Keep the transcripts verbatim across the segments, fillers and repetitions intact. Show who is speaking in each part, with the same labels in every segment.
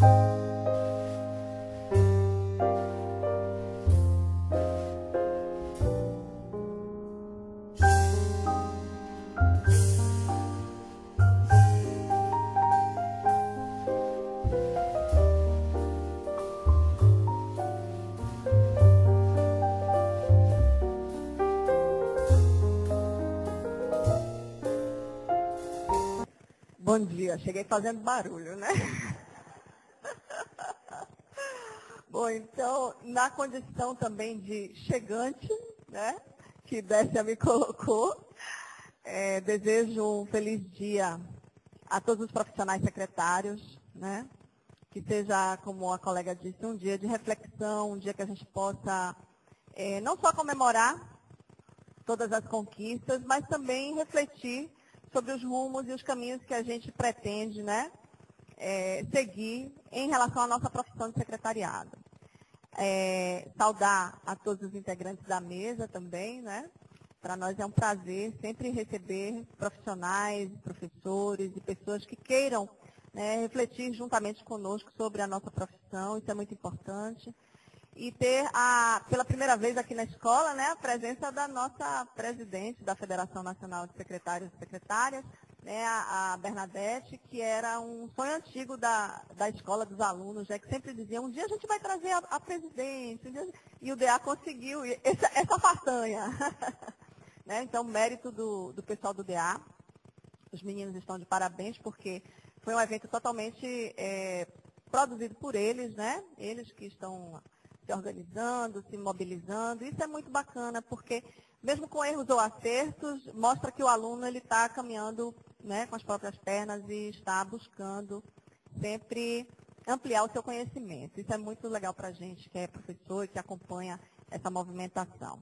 Speaker 1: Bom dia, cheguei fazendo barulho, né? Bom, então, na condição também de chegante, né, que Décia me colocou, é, desejo um feliz dia a todos os profissionais secretários, né? Que seja, como a colega disse, um dia de reflexão, um dia que a gente possa é, não só comemorar todas as conquistas, mas também refletir sobre os rumos e os caminhos que a gente pretende, né, é, seguir em relação à nossa profissão de secretariado. É, saudar a todos os integrantes da mesa também, né? Para nós é um prazer sempre receber profissionais, professores e pessoas que queiram, né, refletir juntamente conosco sobre a nossa profissão, isso é muito importante. E ter, a, pela primeira vez aqui na escola, né, a presença da nossa presidente da Federação Nacional de Secretários e Secretárias, né, a, a Bernadette, que era um sonho antigo da, da escola dos alunos, já que sempre diziam, um dia a gente vai trazer a, a presidente, um dia, e o D A conseguiu essa, essa façanha. Né, então, mérito do, do pessoal do D A. Os meninos estão de parabéns, porque foi um evento totalmente é, produzido por eles, né, eles que estão se organizando, se mobilizando. Isso é muito bacana, porque mesmo com erros ou acertos, mostra que o aluno ele está caminhando, né, com as próprias pernas e está buscando sempre ampliar o seu conhecimento. Isso é muito legal para a gente que é professor e que acompanha essa movimentação.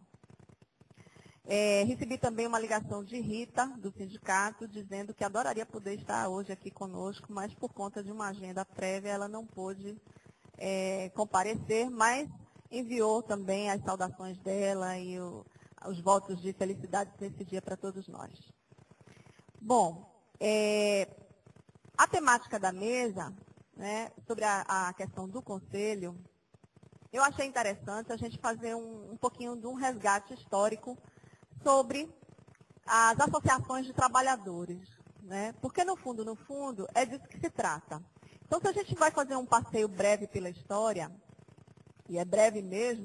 Speaker 1: É, recebi também uma ligação de Rita, do sindicato, dizendo que adoraria poder estar hoje aqui conosco, mas por conta de uma agenda prévia ela não pôde É, comparecer, mas enviou também as saudações dela e o, os votos de felicidade nesse dia para todos nós. Bom, é, a temática da mesa, né, sobre a, a questão do conselho, eu achei interessante a gente fazer um, um pouquinho de um resgate histórico sobre as associações de trabalhadores, né, porque no fundo, no fundo, é disso que se trata. Então, se a gente vai fazer um passeio breve pela história, e é breve mesmo,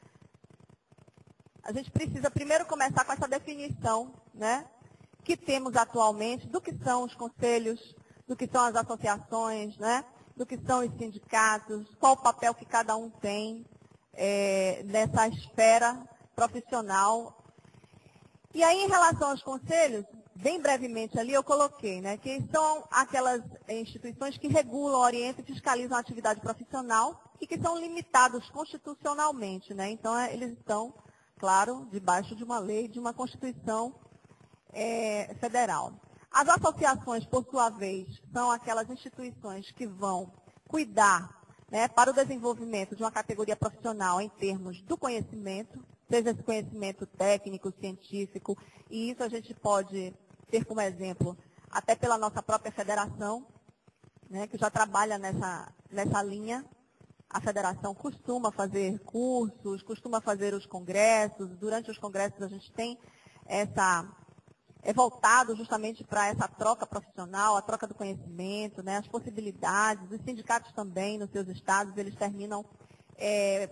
Speaker 1: a gente precisa primeiro começar com essa definição, né, que temos atualmente do que são os conselhos, do que são as associações, né, do que são os sindicatos, qual o papel que cada um tem é, nessa esfera profissional. E aí, em relação aos conselhos, bem brevemente ali eu coloquei, né, que são aquelas instituições que regulam, orientam e fiscalizam a atividade profissional e que são limitados constitucionalmente, né? Então, é, eles estão, claro, debaixo de uma lei, de uma Constituição é, federal. As associações, por sua vez, são aquelas instituições que vão cuidar, né, para o desenvolvimento de uma categoria profissional em termos do conhecimento, seja esse conhecimento técnico, científico, e isso a gente pode ter como exemplo, até pela nossa própria federação, né, que já trabalha nessa, nessa linha. A federação costuma fazer cursos, costuma fazer os congressos. Durante os congressos a gente tem essa, é voltado justamente para essa troca profissional, a troca do conhecimento, né, as possibilidades. Os sindicatos também, nos seus estados, eles terminam é,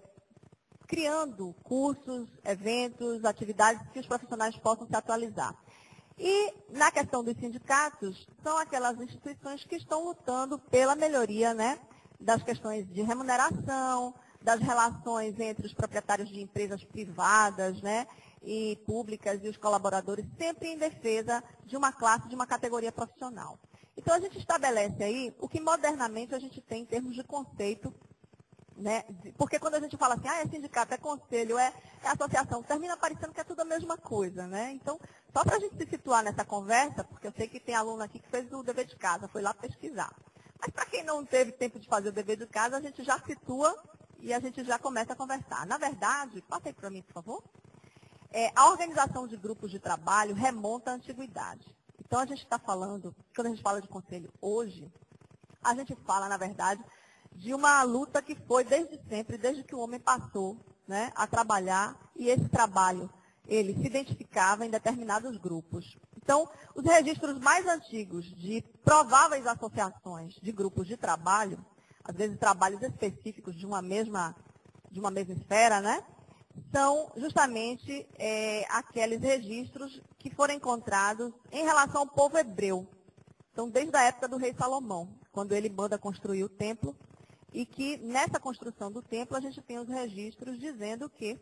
Speaker 1: criando cursos, eventos, atividades que os profissionais possam se atualizar. E, na questão dos sindicatos, são aquelas instituições que estão lutando pela melhoria, né, das questões de remuneração, das relações entre os proprietários de empresas privadas, né, e públicas e os colaboradores, sempre em defesa de uma classe, de uma categoria profissional. Então, a gente estabelece aí o que modernamente a gente tem em termos de conceito, né, porque quando a gente fala assim, ah, é sindicato, é conselho, é, é associação, termina parecendo que é tudo a mesma coisa, né? Então, só para a gente se situar nessa conversa, porque eu sei que tem aluno aqui que fez o dever de casa, foi lá pesquisar. Mas para quem não teve tempo de fazer o dever de casa, a gente já situa e a gente já começa a conversar. Na verdade, passa aí para mim, por favor. É, a organização de grupos de trabalho remonta à antiguidade. Então, a gente está falando, quando a gente fala de conselho hoje, a gente fala, na verdade, de uma luta que foi desde sempre, desde que o homem passou, né, a trabalhar, e esse trabalho, ele se identificava em determinados grupos. Então, os registros mais antigos de prováveis associações de grupos de trabalho, às vezes trabalhos específicos de uma mesma, de uma mesma esfera, né, são justamente é, aqueles registros que foram encontrados em relação ao povo hebreu. Então, desde a época do rei Salomão, quando ele manda construir o templo, e que nessa construção do templo a gente tem os registros dizendo que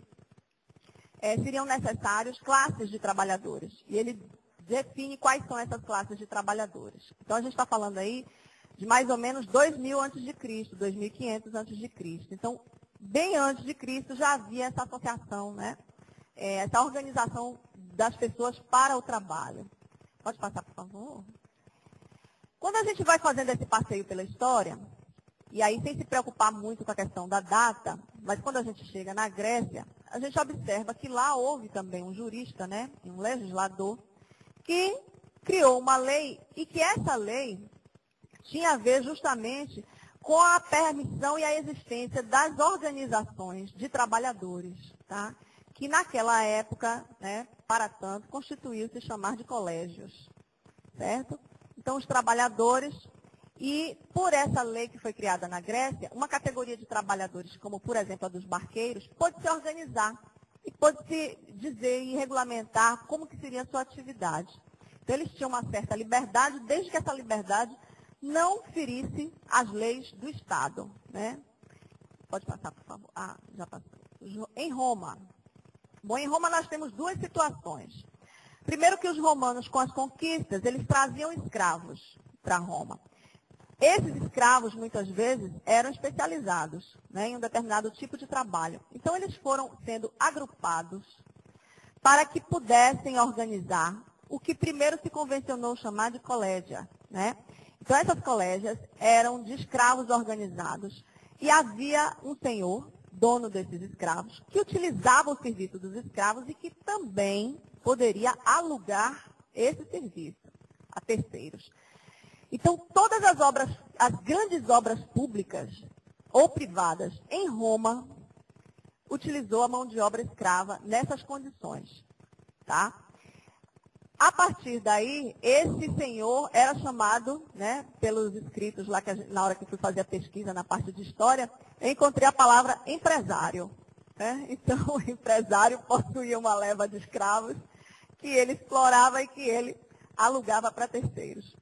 Speaker 1: é, seriam necessários classes de trabalhadores. E ele define quais são essas classes de trabalhadores. Então, a gente está falando aí de mais ou menos dois mil antes de Cristo, dois mil e quinhentos antes de Cristo. Então, bem antes de Cristo já havia essa associação, né? É, essa organização das pessoas para o trabalho. Pode passar, por favor? Quando a gente vai fazendo esse passeio pela história, e aí sem se preocupar muito com a questão da data, mas quando a gente chega na Grécia, a gente observa que lá houve também um jurista, né, um legislador, que criou uma lei e que essa lei tinha a ver justamente com a permissão e a existência das organizações de trabalhadores, tá? Que naquela época, né, para tanto, constituiu-se chamar de colégios, certo? Então, os trabalhadores, e por essa lei que foi criada na Grécia, uma categoria de trabalhadores, como por exemplo a dos barqueiros, pôde se organizar e pôde se dizer e regulamentar como que seria a sua atividade. Então, eles tinham uma certa liberdade, desde que essa liberdade não ferisse as leis do Estado, né? Pode passar, por favor. Ah, já passou. Em Roma. Bom, em Roma nós temos duas situações. Primeiro que os romanos, com as conquistas, eles traziam escravos para Roma. Esses escravos, muitas vezes, eram especializados, né, em um determinado tipo de trabalho. Então, eles foram sendo agrupados para que pudessem organizar o que primeiro se convencionou chamar de colégia, né? Então, essas colégias eram de escravos organizados e havia um senhor, dono desses escravos, que utilizava o serviço dos escravos e que também poderia alugar esse serviço a terceiros. Então, todas as obras, as grandes obras públicas ou privadas em Roma, utilizou a mão de obra escrava nessas condições, tá? A partir daí, esse senhor era chamado, né, pelos escritos lá, que a gente, na hora que eu fui fazer a pesquisa na parte de história, eu encontrei a palavra empresário. Né? Então, o empresário possuía uma leva de escravos que ele explorava e que ele alugava para terceiros.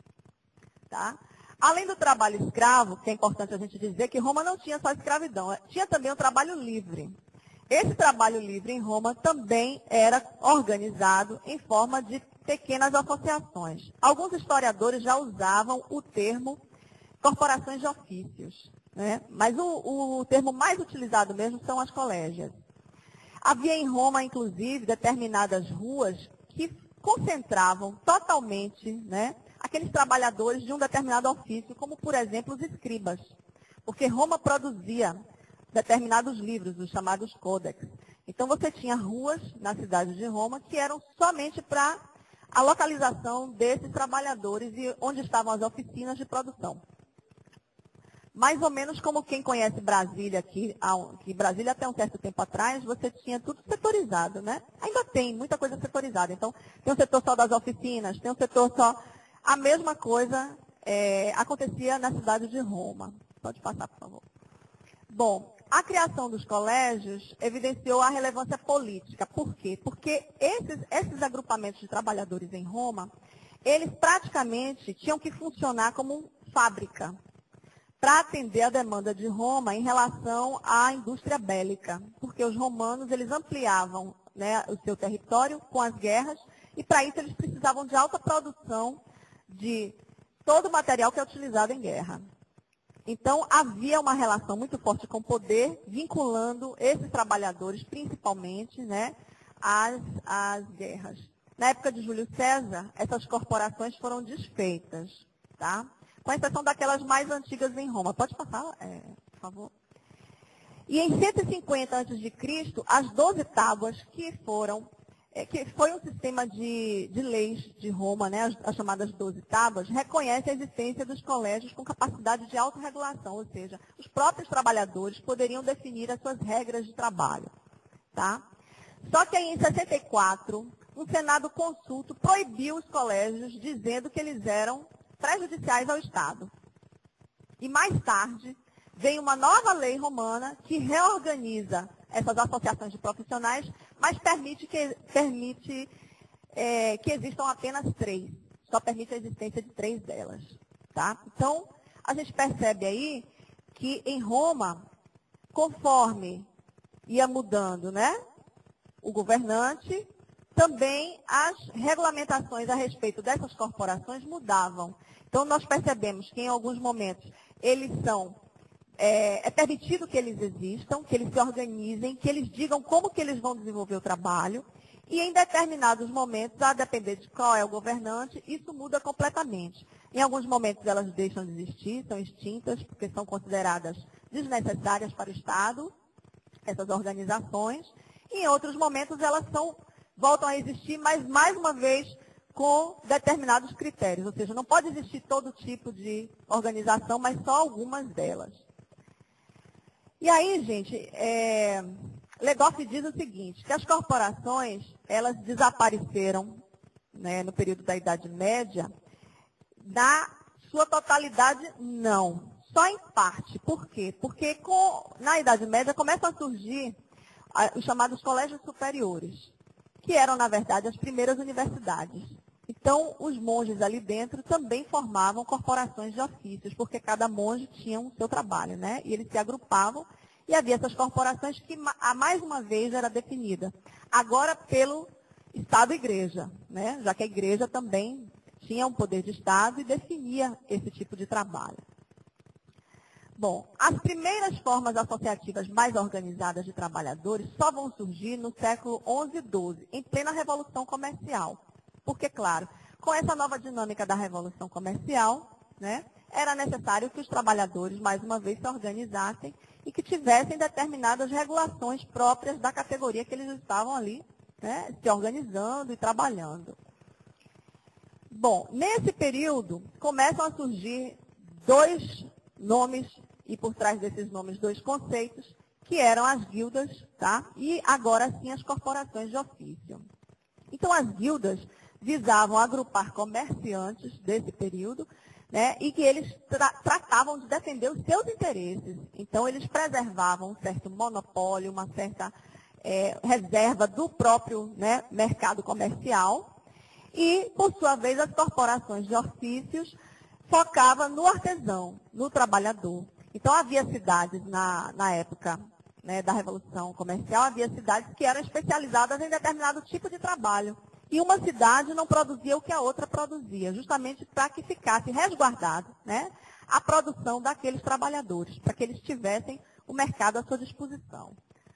Speaker 1: Tá? Além do trabalho escravo, que é importante a gente dizer que Roma não tinha só escravidão, tinha também o trabalho livre. Esse trabalho livre em Roma também era organizado em forma de pequenas associações. Alguns historiadores já usavam o termo corporações de ofícios, né? Mas o, o termo mais utilizado mesmo são as colégias. Havia em Roma, inclusive, determinadas ruas que concentravam totalmente, né, aqueles trabalhadores de um determinado ofício, como, por exemplo, os escribas. Porque Roma produzia determinados livros, os chamados códex. Então, você tinha ruas na cidade de Roma que eram somente para a localização desses trabalhadores e onde estavam as oficinas de produção. Mais ou menos como quem conhece Brasília aqui, que Brasília até um certo tempo atrás, você tinha tudo setorizado, né? Ainda tem muita coisa setorizada. Então, tem um setor só das oficinas, tem um setor só... A mesma coisa é, acontecia na cidade de Roma. Pode passar, por favor. Bom, a criação dos colégios evidenciou a relevância política. Por quê? Porque esses, esses agrupamentos de trabalhadores em Roma, eles praticamente tinham que funcionar como fábrica para atender a demanda de Roma em relação à indústria bélica. Porque os romanos, eles ampliavam, né, o seu território com as guerras e para isso eles precisavam de alta produção de todo o material que é utilizado em guerra. Então, havia uma relação muito forte com o poder, vinculando esses trabalhadores, principalmente, né, às, às guerras. Na época de Júlio César, essas corporações foram desfeitas, tá? Com exceção daquelas mais antigas em Roma. Pode passar, é, por favor. E em cento e cinquenta antes de Cristo, as doze tábuas que foram é, que foi um sistema de, de leis de Roma, né, as, as chamadas doze tábuas, reconhece a existência dos colégios com capacidade de autorregulação, ou seja, os próprios trabalhadores poderiam definir as suas regras de trabalho. Tá? Só que aí, em sessenta e quatro, um Senado consulto proibiu os colégios, dizendo que eles eram prejudiciais ao Estado. E mais tarde, veio uma nova lei romana que reorganiza essas associações de profissionais, mas permite que, permite, é, que existam apenas três. Só permite a existência de três delas. Tá? Então, a gente percebe aí que em Roma, conforme ia mudando, né, o governante, também as regulamentações a respeito dessas corporações mudavam. Então, nós percebemos que, em alguns momentos, eles são, é, é permitido que eles existam, que eles se organizem, que eles digam como que eles vão desenvolver o trabalho, e em determinados momentos, a depender de qual é o governante, isso muda completamente. Em alguns momentos, elas deixam de existir, são extintas, porque são consideradas desnecessárias para o Estado, essas organizações, e em outros momentos, elas são, voltam a existir, mas, mais uma vez, com determinados critérios. Ou seja, não pode existir todo tipo de organização, mas só algumas delas. E aí, gente, é, Legoff diz o seguinte, que as corporações, elas desapareceram, né, no período da Idade Média. Na sua totalidade, não. Só em parte. Por quê? Porque com, na Idade Média começam a surgir a, os chamados colégios superiores, que eram, na verdade, as primeiras universidades. Então, os monges ali dentro também formavam corporações de ofícios, porque cada monge tinha o seu trabalho, né? E eles se agrupavam, e havia essas corporações que, a mais uma vez, era definida. Agora, pelo Estado-Igreja, né? Já que a Igreja também tinha um poder de Estado e definia esse tipo de trabalho. Bom, as primeiras formas associativas mais organizadas de trabalhadores só vão surgir no século onze e doze, em plena Revolução Comercial. Porque, claro, com essa nova dinâmica da Revolução Comercial, né, era necessário que os trabalhadores, mais uma vez, se organizassem e que tivessem determinadas regulações próprias da categoria que eles estavam ali, né, se organizando e trabalhando. Bom, nesse período, começam a surgir dois nomes, e por trás desses nomes, dois conceitos, que eram as guildas, tá? E agora sim as corporações de ofício. Então, as guildas visavam agrupar comerciantes desse período, né, e que eles tra tratavam de defender os seus interesses. Então, eles preservavam um certo monopólio, uma certa é, reserva do próprio, né, mercado comercial. E, por sua vez, as corporações de ofícios focavam no artesão, no trabalhador. Então, havia cidades na, na época, né, da Revolução Comercial, havia cidades que eram especializadas em determinado tipo de trabalho. E uma cidade não produzia o que a outra produzia, justamente para que ficasse resguardado, né, a produção daqueles trabalhadores, para que eles tivessem o mercado à sua disposição.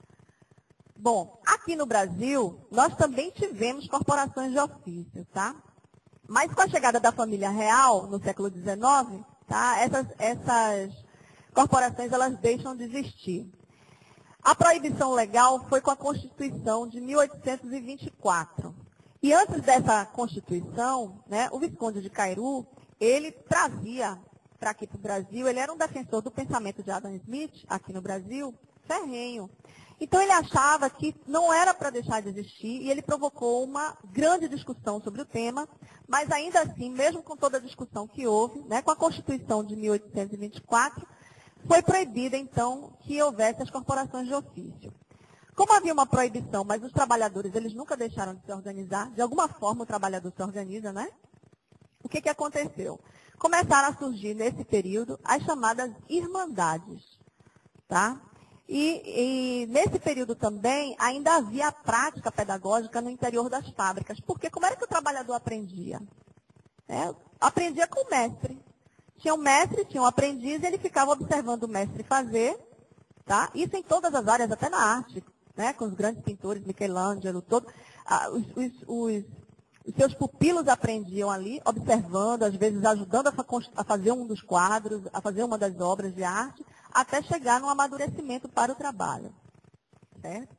Speaker 1: Bom, aqui no Brasil, nós também tivemos corporações de ofício, tá? Mas com a chegada da família real, no século dezenove, tá, essas, essas corporações elas deixam de existir. A proibição legal foi com a Constituição de mil oitocentos e vinte e quatro. E antes dessa Constituição, né, o Visconde de Cairu, ele trazia para aqui para o Brasil, ele era um defensor do pensamento de Adam Smith, aqui no Brasil, ferrenho. Então, ele achava que não era para deixar de existir, e ele provocou uma grande discussão sobre o tema, mas ainda assim, mesmo com toda a discussão que houve, né, com a Constituição de mil oitocentos e vinte e quatro, foi proibida, então, que houvesse as corporações de ofício. Como havia uma proibição, mas os trabalhadores, eles nunca deixaram de se organizar, de alguma forma o trabalhador se organiza, né? O que que aconteceu? Começaram a surgir, nesse período, as chamadas irmandades, tá? E, e nesse período também, ainda havia a prática pedagógica no interior das fábricas. Porque como era que o trabalhador aprendia? É, aprendia com o mestre. Tinha um mestre, tinha um aprendiz, e ele ficava observando o mestre fazer, tá? Isso em todas as áreas, até na arte, né? Com os grandes pintores, Michelangelo, todo, ah, os, os, os, os seus pupilos aprendiam ali, observando, às vezes ajudando a, fa a fazer um dos quadros, a fazer uma das obras de arte, até chegar no amadurecimento para o trabalho. Certo?